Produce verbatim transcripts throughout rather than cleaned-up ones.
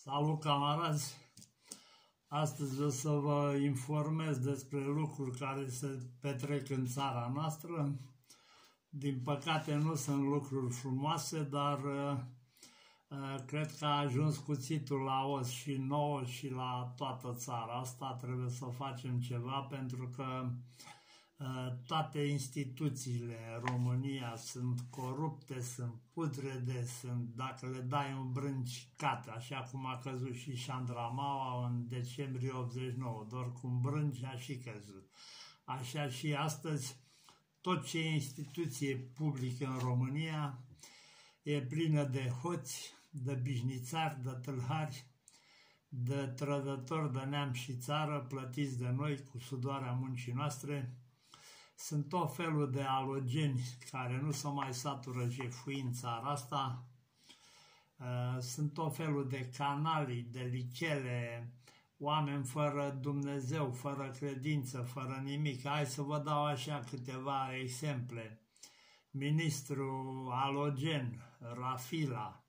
Salut, camarazi! Astăzi o să vă informez despre lucruri care se petrec în țara noastră. Din păcate nu sunt lucruri frumoase, dar uh, cred că a ajuns cuțitul la os și nouă și la toată țara asta. Trebuie să facem ceva pentru că uh, toate instituțiile în România sunt corupte, sunt putrede, sunt, dacă le dai un brânci, cate, așa cum a căzut și Șandramaua în decembrie optzeci și nouă, doar cu un brânci a și căzut. Așa și astăzi, tot ce e instituție publică în România e plină de hoți, de bișnițari, de tâlhari, de trădători de neam și țară, plătiți de noi cu sudoarea muncii noastre. Sunt tot felul de alogeni care nu se mai satură jefuind în țara asta. Sunt tot felul de canalii, de lichele, oameni fără Dumnezeu, fără credință, fără nimic. Hai să vă dau așa câteva exemple. Ministrul alogen, Rafila,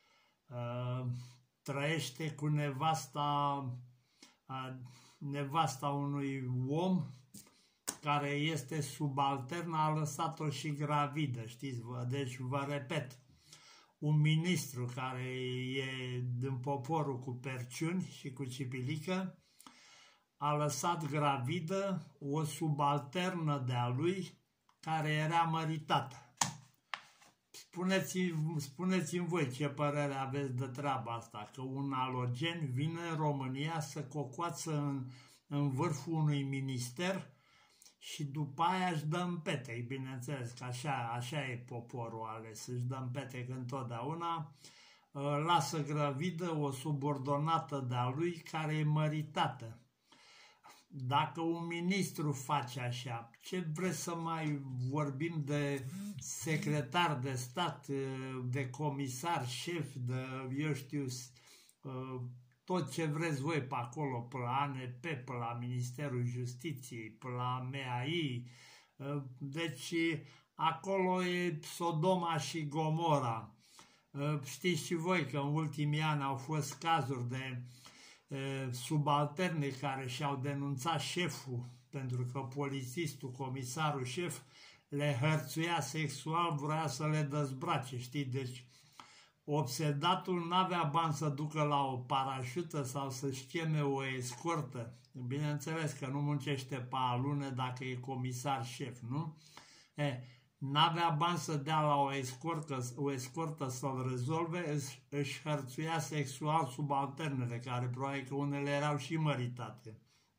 trăiește cu nevasta, nevasta unui om care este subalternă, a lăsat-o și gravidă, știți? Deci vă repet, un ministru care e din poporul cu perciuni și cu cipilică a lăsat gravidă o subalternă de-a lui care era măritată. Spuneți-mi spuneți voi ce părere aveți de treaba asta, că un alogen vine în România să cocoață în, în vârful unui minister și după aia își dă în petec, bineînțeles că așa, așa e poporul ales, își dă în petec întotdeauna, lasă gravidă o subordonată de-a lui care e măritată. Dacă un ministru face așa, ce vreți să mai vorbim de secretar de stat, de comisar, șef, de, eu știu, tot ce vreți voi pe acolo, pe la A N P, pe la Ministerul Justiției, pe la M A I. Deci acolo e Sodoma și Gomora. Știți și voi că în ultimii ani au fost cazuri de subalterne care și-au denunțat șeful pentru că polițistul, comisarul șef, le hărțuia sexual, vrea să le dezbrace, știi? Deci obsedatul n-avea bani să ducă la o parașută sau să-și cheme o escortă. Bineînțeles că nu muncește pe alune dacă e comisar șef, nu? E, n-avea bani să dea la o escortă, o escortă să-l rezolve, își hărțuia sexual subalternele, care probabil că unele erau și măritate.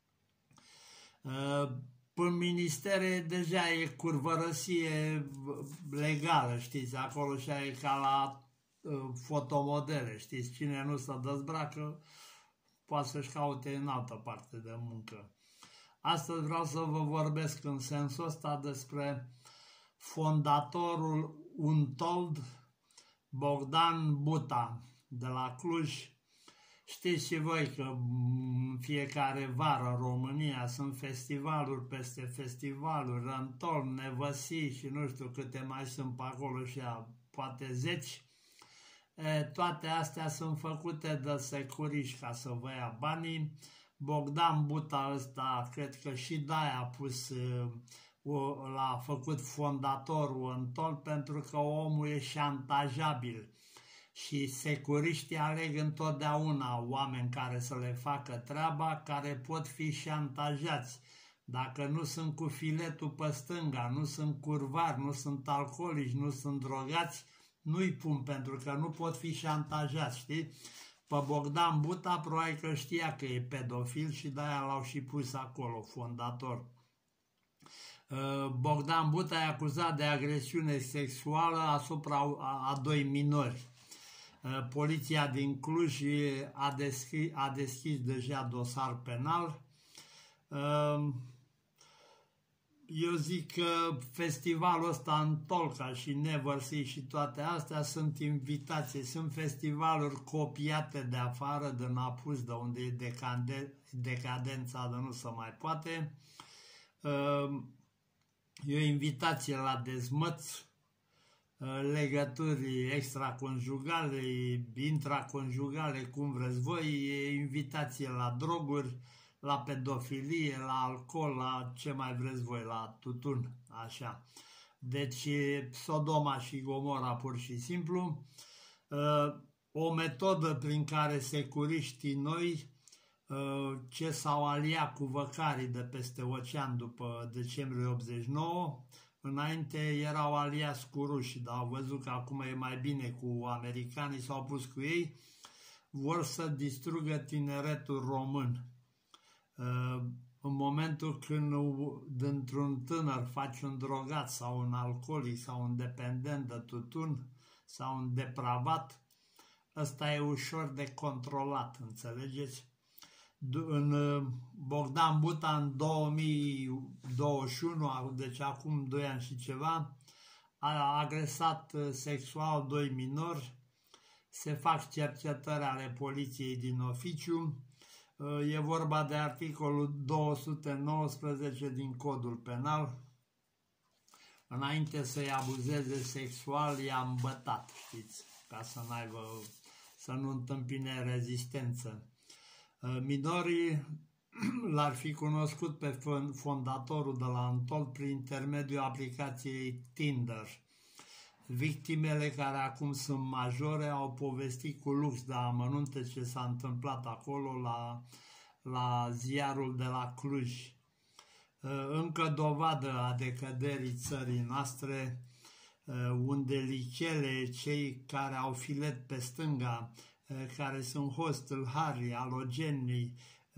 În ministere deja e curvărăsie legală, știți, acolo și e ca la fotomodele, știți, cine nu se dezbracă poate să-și caute în altă parte de muncă. Astăzi vreau să vă vorbesc în sensul ăsta despre fondatorul Untold, Bogdan Buta, de la Cluj. Știți și voi că în fiecare vară în România sunt festivaluri peste festivaluri, Untold, Nevăsii și nu știu câte mai sunt pe acolo și a, poate zeci. E, toate astea sunt făcute de securiști ca să vă ia banii. Bogdan Buta ăsta, cred că și de-aia a pus, l-a făcut fondatorul Untold, pentru că omul e șantajabil și securiștii aleg întotdeauna oameni care să le facă treaba, care pot fi șantajați. Dacă nu sunt cu filetul pe stânga, nu sunt curvari, nu sunt alcoolici, nu sunt drogați, nu-i pun pentru că nu pot fi șantajați, știi? Pe Bogdan Buta probabil că știa că e pedofil și de-aia l-au și pus acolo, fondator. Bogdan Buta e acuzat de agresiune sexuală asupra a doi minori. Poliția din Cluj a deschis, a deschis deja dosar penal. Eu zic că festivalul ăsta în Tolca și Nevărsii și toate astea sunt invitații, sunt festivaluri copiate de afară, de Napus, de unde e decade, decadența de nu se mai poate. E o invitație la dezmăț, legături extraconjugale, intraconjugale, cum vreți voi, invitație la droguri, la pedofilie, la alcool, la ce mai vreți voi, la tutun, așa. Deci Sodoma și Gomora pur și simplu. O metodă prin care securiștii noi, ce s-au aliat cu văcarii de peste ocean după decembrie optzeci și nouă, înainte erau aliați cu rușii, dar au văzut că acum e mai bine cu americanii, s-au pus cu ei, vor să distrugă tineretul român. În momentul când dintr-un tânăr faci un drogat sau un alcoolic sau un dependent de tutun sau un depravat, ăsta e ușor de controlat, înțelegeți? În Bogdan Buta în două mii douăzeci și unu, deci acum doi ani și ceva, a agresat sexual doi minori, se fac cercetări ale poliției din oficiu, e vorba de articolul două sute nouăsprezece din Codul Penal, înainte să-i abuzeze sexual, i-a îmbătat, știți, ca să n-aibă, să nu întâmpine rezistență. Minorii l-ar fi cunoscut pe fondatorul de la Antol prin intermediul aplicației Tinder. Victimele, care acum sunt majore, au povestit cu lux de amănunte ce s-a întâmplat acolo la, la ziarul de la Cluj. Încă dovadă a decăderii țării noastre, unde lichele, cei care au filet pe stânga, care sunt hoți, tâlharii, alogenii,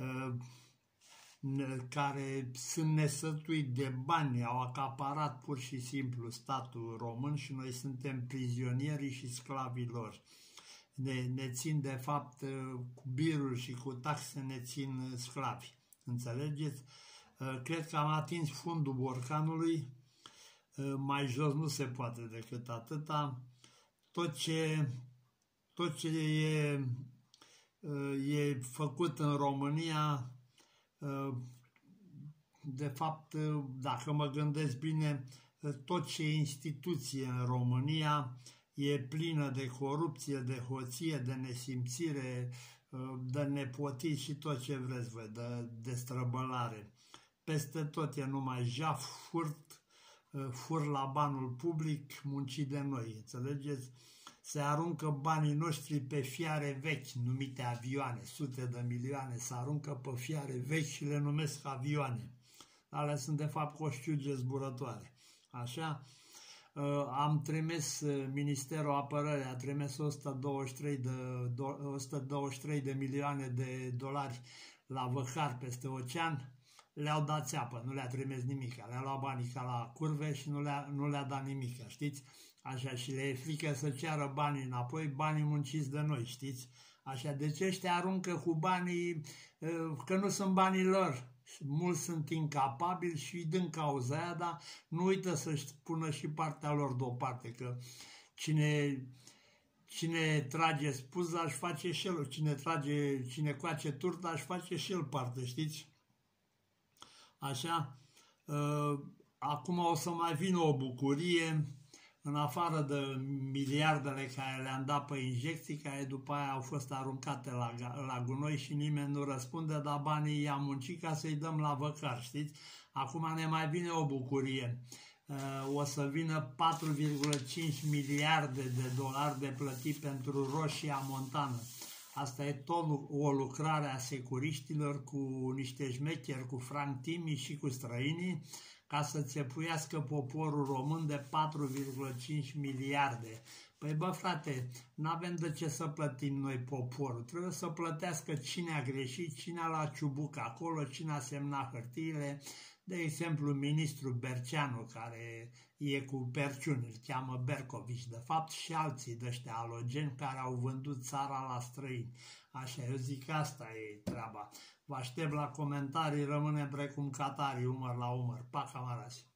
care sunt nesătuiți de bani, au acaparat pur și simplu statul român și noi suntem prizonierii și sclavii lor. Ne, ne țin, de fapt, cu biruri și cu taxe ne țin sclavi. Înțelegeți? Cred că am atins fundul borcanului, mai jos nu se poate decât atâta. Tot ce, tot ce e, e făcut în România, de fapt, dacă mă gândesc bine, tot ce e instituție în România e plină de corupție, de hoție, de nesimțire, de nepotism și tot ce vreți voi, de, de străbălare. Peste tot e numai jaf, furt, fur la banul public, muncit de noi, înțelegeți? Se aruncă banii noștri pe fiare vechi, numite avioane, sute de milioane, se aruncă pe fiare vechi și le numesc avioane. Alea sunt de fapt coșciuge zburătoare. Așa? Am trimis, Ministerul Apărării a trimis o sută douăzeci și trei de, o sută douăzeci și trei de milioane de dolari la văcar peste ocean, le-au dat țeapă, nu le-a trimis nimic, le-a luat banii ca la curve și nu le-a nu le-a dat nimic, știți? Așa, și le e frică să ceară banii înapoi, banii munciți de noi, știți? Așa, deci ăștia aruncă cu banii, că nu sunt banii lor. Mulți sunt incapabili și îi dând cauza aia, dar nu uită să-și pună și partea lor deoparte, că cine, cine trage spuza își face și el, cine trage, cine coace turta își face și el parte, știți? Așa, acum o să mai vină o bucurie, în afară de miliardele care le-am dat pe injecții, care după aia au fost aruncate la, la gunoi și nimeni nu răspunde, dar banii i-am muncit ca să-i dăm la văcar, știți? Acum ne mai vine o bucurie. O să vină patru virgulă cinci miliarde de dolari de plătit pentru Roșia Montană. Asta e tot o lucrare a securiștilor cu niște șmecheri, cu Frank Timi și cu străinii, ca să țepuiască poporul român de patru virgulă cinci miliarde. Păi bă frate, n-avem de ce să plătim noi poporul, trebuie să plătească cine a greșit, cine a luat ciubuc acolo, cine a semnat hârtiile. De exemplu, ministrul Berceanu, care e cu perciuni, îl cheamă Bercovici, de fapt, și alții de ăștia alogeni care au vândut țara la străini. Așa, eu zic că asta e treaba. Vă aștept la comentarii, rămânem precum catarii, umăr la umăr. Pa, camarazi!